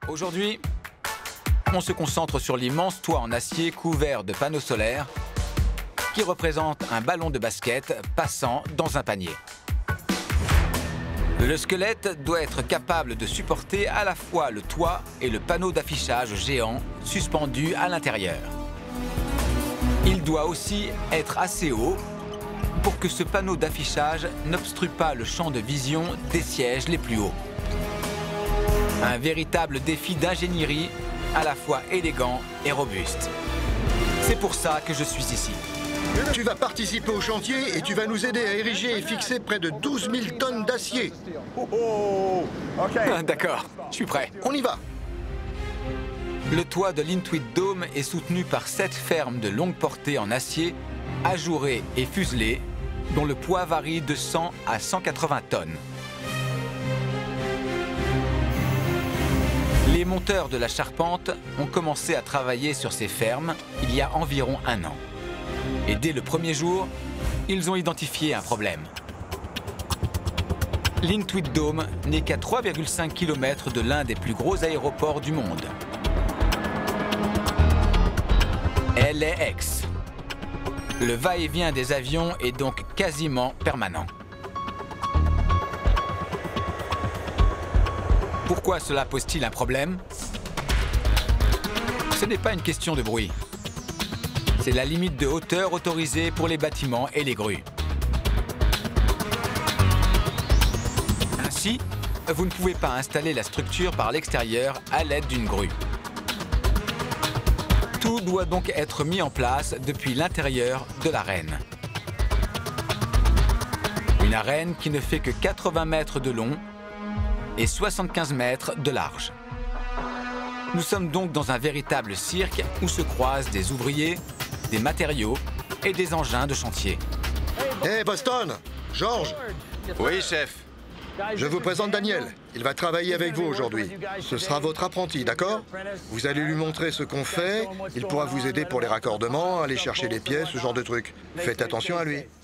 Aujourd'hui, on se concentre sur l'immense toit en acier couvert de panneaux solaires qui représente un ballon de basket passant dans un panier. Le squelette doit être capable de supporter à la fois le toit et le panneau d'affichage géant suspendu à l'intérieur. Il doit aussi être assez haut pour que ce panneau d'affichage n'obstrue pas le champ de vision des sièges les plus hauts. Un véritable défi d'ingénierie à la fois élégant et robuste. C'est pour ça que je suis ici. Tu vas participer au chantier et tu vas nous aider à ériger et fixer près de 12 000 tonnes d'acier. D'accord, je suis prêt. On y va. Le toit de l'Intuit Dome est soutenu par 7 fermes de longue portée en acier, ajourées et fuselées, dont le poids varie de 100 à 180 tonnes. Les monteurs de la charpente ont commencé à travailler sur ces fermes il y a environ 1 an. Et dès le premier jour, ils ont identifié un problème. L'Intuit Dome n'est qu'à 3,5 km de l'un des plus gros aéroports du monde. LAX. Le va-et-vient des avions est donc quasiment permanent. Pourquoi cela pose-t-il un problème? Ce n'est pas une question de bruit. C'est la limite de hauteur autorisée pour les bâtiments et les grues. Ainsi, vous ne pouvez pas installer la structure par l'extérieur à l'aide d'une grue. Tout doit donc être mis en place depuis l'intérieur de l'arène. Une arène qui ne fait que 80 mètres de long et 75 mètres de large. Nous sommes donc dans un véritable cirque où se croisent des ouvriers, des matériaux et des engins de chantier. Hé, Boston! George! Oui, chef. Je vous présente Daniel. Il va travailler avec vous aujourd'hui. Ce sera votre apprenti, d'accord? Vous allez lui montrer ce qu'on fait. Il pourra vous aider pour les raccordements, aller chercher les pièces, ce genre de trucs. Faites attention à lui.